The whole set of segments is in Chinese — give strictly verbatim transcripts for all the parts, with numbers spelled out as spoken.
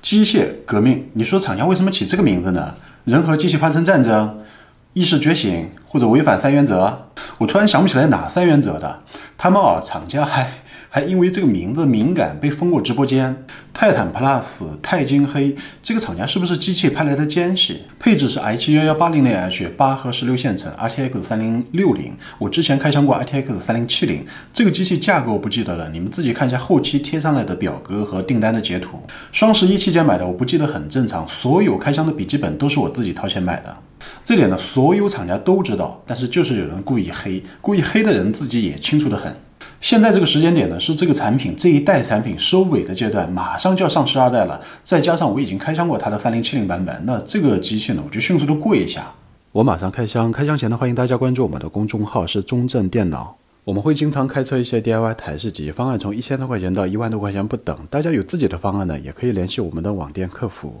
机械革命，你说厂家为什么起这个名字呢？人和机器发生战争，意识觉醒，或者违反三原则？我突然想不起来哪三原则的。他们啊，厂家还还因为这个名字敏感被封过直播间。泰坦 Plus、钛金黑，这个厂家是不是机器派来的奸细？配置是 i 七一一八零零 H 八核十六线程 R T X 三零六零，我之前开箱过 R T X 三零七零，这个机器价格我不记得了，你们自己看一下后期贴上来的表格和订单的截图。双十一期间买的，我不记得很正常，所有开箱的笔记本都是我自己掏钱买的。这点呢，所有厂家都知道，但是就是有人故意黑，故意黑的人自己也清楚得很。现在这个时间点呢，是这个产品这一代产品收尾的阶段，马上就要上十二代了，再加上我已经开箱过它的三零七零版本，那这个机器呢，我就迅速的过一下。我马上开箱，开箱前呢，欢迎大家关注我们的公众号是中正电脑，我们会经常开测一些 D I Y 台式机，方案从一千多块钱到一万多块钱不等，大家有自己的方案呢，也可以联系我们的网店客服。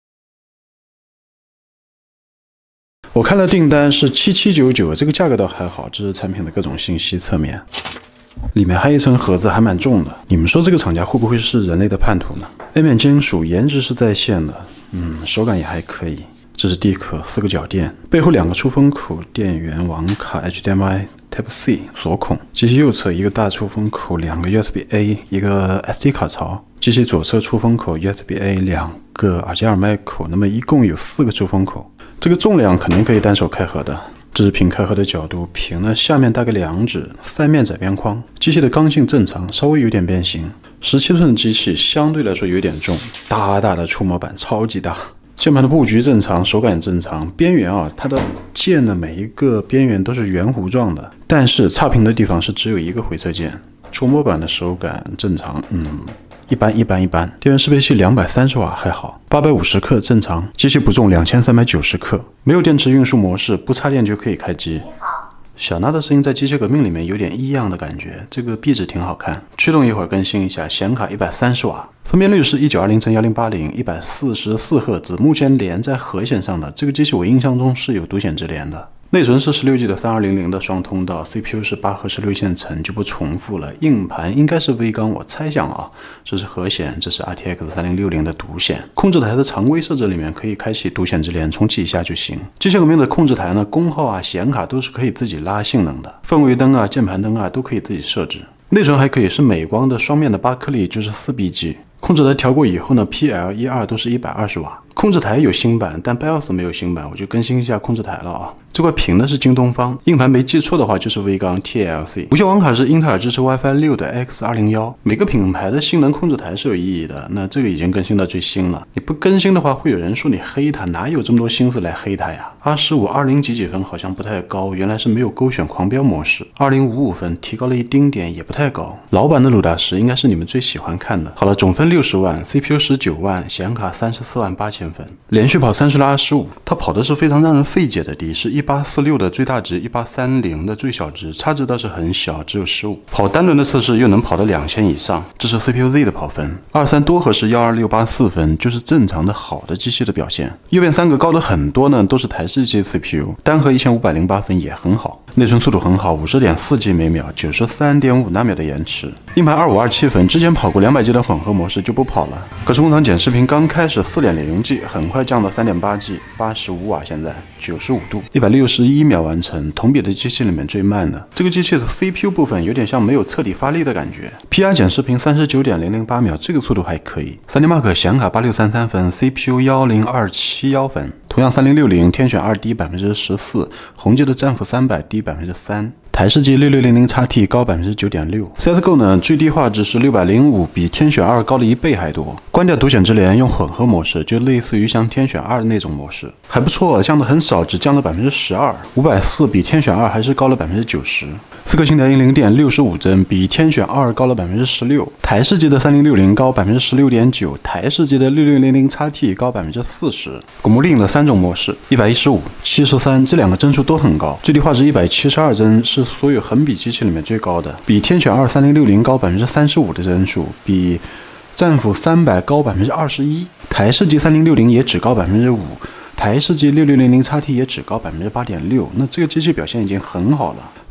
我看了订单是七千七百九十九，这个价格倒还好，这是产品的各种信息侧面。里面还有一层盒子，还蛮重的。你们说这个厂家会不会是人类的叛徒呢 ？A 面金属，颜值是在线的，嗯，手感也还可以。这是地壳，四个脚垫，背后两个出风口，电源、网卡、H D M I、Type C 锁孔。机器右侧一个大出风口，两个 U S B A， 一个 S D 卡槽。机器左侧出风口 U S B A， 两个耳机耳麦口，那么一共有四个出风口。这个重量肯定可以单手开合的。这是屏开合的角度，屏呢下面大概两指，三面窄边框。机器的刚性正常，稍微有点变形。十七寸的机器相对来说有点重，大大的触摸板，超级大。键盘的布局正常，手感正常。边缘啊，它的键的每一个边缘都是圆弧状的，但是差评的地方是只有一个回车键。触摸板的手感正常，嗯。一般一般一般，电源适配器两百三十瓦还好，八百五十克正常，机器不重两千三百九十克，没有电池运输模式，不插电就可以开机。小娜的声音在机械革命里面有点异样的感觉，这个壁纸挺好看。驱动一会儿更新一下，显卡一百三十瓦，分辨率是一九二零乘一零八零，一百四十四赫兹，目前连在核显上的。这个机器我印象中是有独显直连的。内存是 十六 G 的三二零零的双通道 ，C P U 是八核十六线程，就不重复了。硬盘应该是微刚，我猜想啊，这是核显，这是 R T X 三零六零的独显。控制台的常规设置里面可以开启独显直连，重启一下就行。机械革命的控制台呢，功耗啊、显卡都是可以自己拉性能的，氛围灯啊、键盘灯啊都可以自己设置。内存还可以是美光的双面的八颗粒，就是 四 B G。控制台调过以后呢 ，P L 一二 都是一百二十瓦。控制台有新版，但 BIOS 没有新版，我就更新一下控制台了啊。这块屏呢是京东方，硬盘没记错的话就是微刚 T L C。无线网卡是英特尔支持 WiFi 六的 X 二零一，每个品牌的性能控制台是有意义的。那这个已经更新到最新了，你不更新的话，会有人说你黑它，哪有这么多心思来黑它呀 ？R 十五二零几几分好像不太高，原来是没有勾选狂飙模式。二零五五分提高了一丁点，也不太高。老版的鲁大师应该是你们最喜欢看的。好了，总分六十万 ，C P U 十九万，显卡三十四万八千分，连续跑三十拉 R 十五，它跑的是非常让人费解的低，是一八四六的最大值，一八三零的最小值，差值倒是很小，只有十五。跑单轮的测试又能跑到两千以上，这是 C P U Z 的跑分。二三多核是一二六八四分，就是正常的好的机器的表现。右边三个高的很多呢，都是台式机 C P U， 单核一千五百零八分也很好，内存速度很好，五十点四 G 每秒，九十三点五纳秒的延迟。硬盘二五二七分，之前跑过两百 G 的混合模式就不跑了。可是工厂剪视频刚开始 四点零 G， 很快降到 三点八 G， 八十五瓦，现在九十五度，一百六十一秒完成，同比的机器里面最慢的。这个机器的 C P U 部分有点像没有彻底发力的感觉。P R 剪视频 三十九点零零八秒，这个速度还可以。三 D Mark 显卡八六三三分 ，C P U 一零二七一分，同样三零六零天选二低 百分之十四， 宏基的战斧三百低 百分之三。台式机 六六零零 X T 高 百分之九点六， C S G O 呢最低画质是六百零五，比天选二高了一倍还多。关掉独显直连用混合模式，就类似于像天选二那种模式，还不错，降的很少，只降了 百分之十二， 五百四比天选二还是高了 百分之九十。四颗星条英灵电六十五帧，比天选二高了 百分之十六。台式机的三零六零高 百分之十六点九， 台式机的六六零零 X T 高 百分之四十。古墓丽影的三种模式，一百一十五、七十三，这两个帧数都很高，最低画质一百七十二帧是所有横比机器里面最高的，比天选二三零六零高 百分之三十五的帧数，比战斧三百高 百分之二十一。台式机三零六零也只高 百分之五， 台式机六六零零 X T 也只高 百分之八点六， 那这个机器表现已经很好了。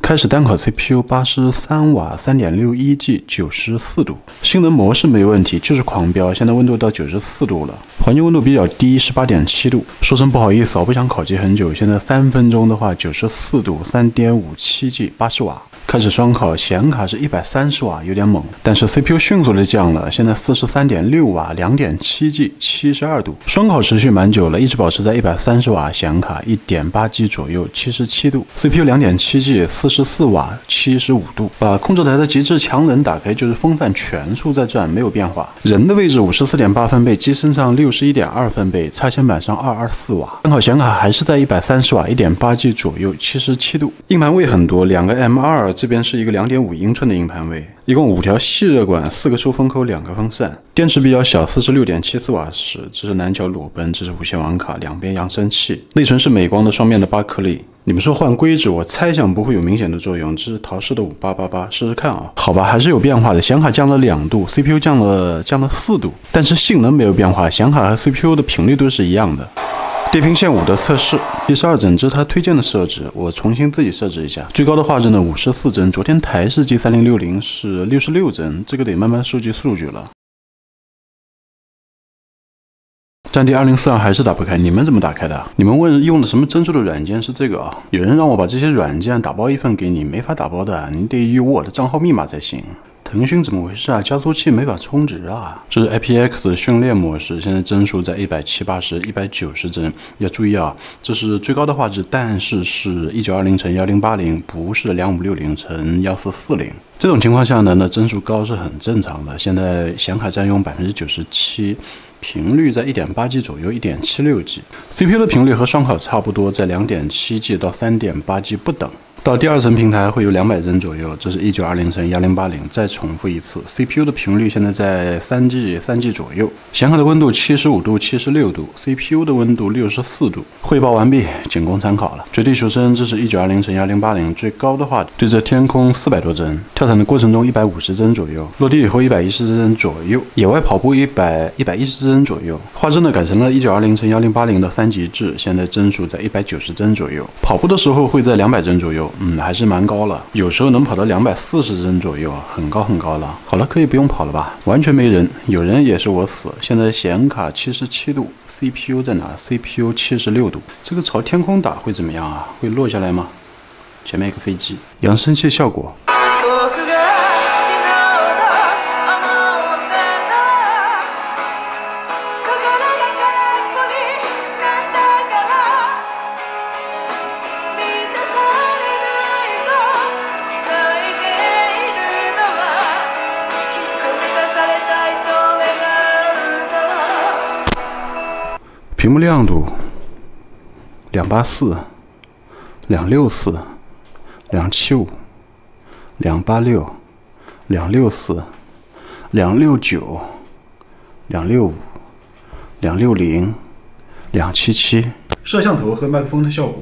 开始单烤 C P U 八十三瓦 三点六一 G 九十四度，性能模式没问题，就是狂飙，现在温度到九十四度了，环境温度比较低，十八点七度。说声不好意思，我不想烤机很久，现在三分钟的话九十四度 三点五七 G 八十瓦。开始双烤，显卡是一百三十瓦，有点猛，但是 C P U 迅速的降了，现在四十三点六瓦 两点七 G 七十二度。双烤持续蛮久了，一直保持在一百三十瓦，显卡 一点八 G 左右，七十七度。C P U 两点七 G 四十四瓦，七十五度。把控制台的极致强冷打开，就是风扇全速在转，没有变化。人的位置五十四点八分贝，机身上六十一点二分贝，插线板上二百二十四瓦。单烤显卡还是在一百三十瓦， 一点八 G 左右，七十七度。硬盘位很多，两个 M 二。这边是一个 两点五英寸的硬盘位，一共五条细热管，四个出风口，两个风扇。电池比较小， 四十六点七四瓦时。这是南桥裸奔，这是无线网卡，两边扬声器。内存是美光的双面的八颗粒。你们说换规则，我猜想不会有明显的作用，这是陶氏的五八八八，试试看啊。好吧，还是有变化的，显卡降了两度 ，C P U 降了降了四度，但是性能没有变化，显卡和 C P U 的频率都是一样的。电平线五的测试，七十二帧，这是它推荐的设置，我重新自己设置一下。最高的画质呢五十四帧，昨天台式机三零六零是六十六帧，这个得慢慢收集数据了。战地二零四二还是打不开，你们怎么打开的？你们问用的什么帧数的软件是这个啊？有人让我把这些软件打包一份给你，没法打包的，你得有我的账号密码才行。腾讯怎么回事啊？加速器没法充值啊！这是 I P X 训练模式，现在帧数在一百七八十、一百九十帧。要注意啊，这是最高的画质，但是是一九二零乘一零八零，不是两五六零乘一四四零。这种情况下呢，那帧数高是很正常的。现在显卡占用 百分之九十七， 频率在 一点八 G 左右 ，一点七六 G。C P U 的频率和双烤差不多，在 两点七 G 到 三点八 G 不等。到第二层平台会有两百帧左右，这是一九二零乘一零八零。再重复一次 ，C P U 的频率现在在 三 G 三 G 左右，显卡的温度七十五度、七十六度 ，C P U 的温度六十四度。汇报完毕，仅供参考了。绝对求生，这是一九二零乘一零八零，最高的话对着天空四百多帧，跳伞的过程中一百五十帧左右，落地以后一百一十帧左右，野外跑步一百一百一十帧左右。画质呢改成了一九二零乘一零八零的三级制，现在帧数在一百九十帧左右，跑步的时候会在两百帧左右。嗯，还是蛮高了，有时候能跑到两百四十帧左右，很高很高了。好了，可以不用跑了吧？完全没人，有人也是我死。现在显卡七十七度 ，C P U 在哪 ？C P U 七十六度。这个朝天空打会怎么样啊？会落下来吗？前面一个飞机，扬声器效果。屏幕亮度两八四、两六四、两七五、两八六、两六四、两六九、两六五、两六零、两七七。摄像头和麦克风的效果。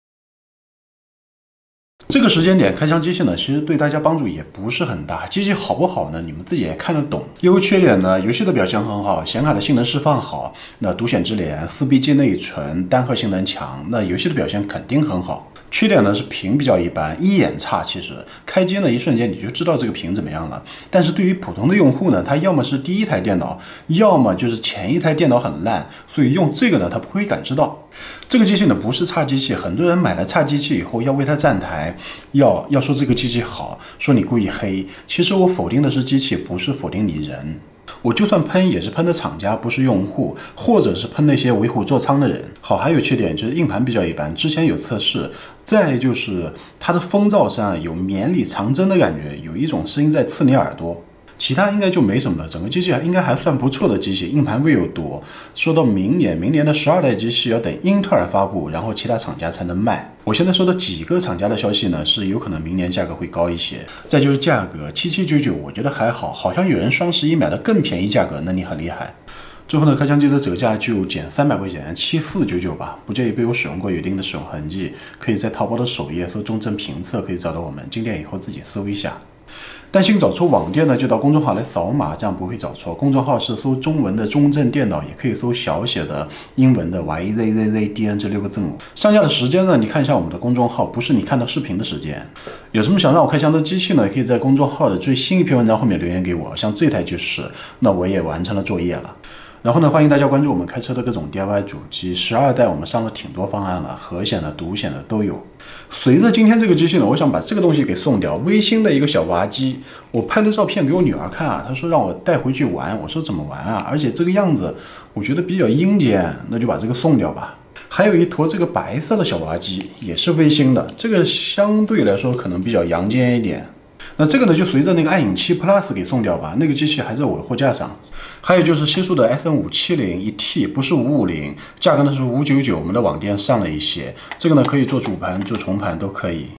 这个时间点开箱机器呢，其实对大家帮助也不是很大。机器好不好呢？你们自己也看得懂。优缺点呢，游戏的表现很好，显卡的性能释放好，那独显之联、四 B G 内存、单核性能强，那游戏的表现肯定很好。缺点呢是屏比较一般，一眼差。其实开机呢一瞬间你就知道这个屏怎么样了。但是对于普通的用户呢，他要么是第一台电脑，要么就是前一台电脑很烂，所以用这个呢他不会感知到。这个机器呢不是差机器，很多人买了差机器以后要为它站台，要要说这个机器好，说你故意黑。其实我否定的是机器，不是否定你人。我就算喷也是喷的厂家，不是用户，或者是喷那些为虎作伥的人。好，还有缺点就是硬盘比较一般，之前有测试。再就是它的风噪上有绵里藏针的感觉，有一种声音在刺你耳朵。其他应该就没什么了，整个机器应该还算不错的机器，硬盘位又多。说到明年，明年的十二代机器要等英特尔发布，然后其他厂家才能卖。我现在收到几个厂家的消息呢，是有可能明年价格会高一些。再就是价格七七九九，我觉得还好，好像有人双十一买的更便宜价格，那你很厉害。最后呢，开箱机的折价就减三百块钱，七四九九吧，不介意被我使用过，有一定的使用痕迹，可以在淘宝的首页搜中正评测可以找到我们，进店以后自己搜一下。 担心找错网店呢，就到公众号来扫码，这样不会找错。公众号是搜中文的中正电脑，也可以搜小写的英文的 Y Z Z Z D N 这六个字母。上架的时间呢，你看一下我们的公众号，不是你看到视频的时间。有什么想让我开箱的机器呢？也可以在公众号的最新一篇文章后面留言给我。像这台就是，那我也完成了作业了。然后呢，欢迎大家关注我们开车的各种 D I Y 主机，十二代我们上了挺多方案了，核显的、独显的都有。随着今天这个机器呢，我想把这个东西给送掉，微星的一个小挖机，我拍了照片给我女儿看啊，她说让我带回去玩，我说怎么玩啊？而且这个样子我觉得比较阴间，那就把这个送掉吧。还有一坨这个白色的小挖机，也是微星的，这个相对来说可能比较阳间一点。那这个呢，就随着那个暗影七 Plus 给送掉吧，那个机器还在我的货架上。还有就是西数的 S N 五七零一 T， 不是五五零，价格呢是五九九，我们的网店上了一些。这个呢可以做主盘、做重盘都可以。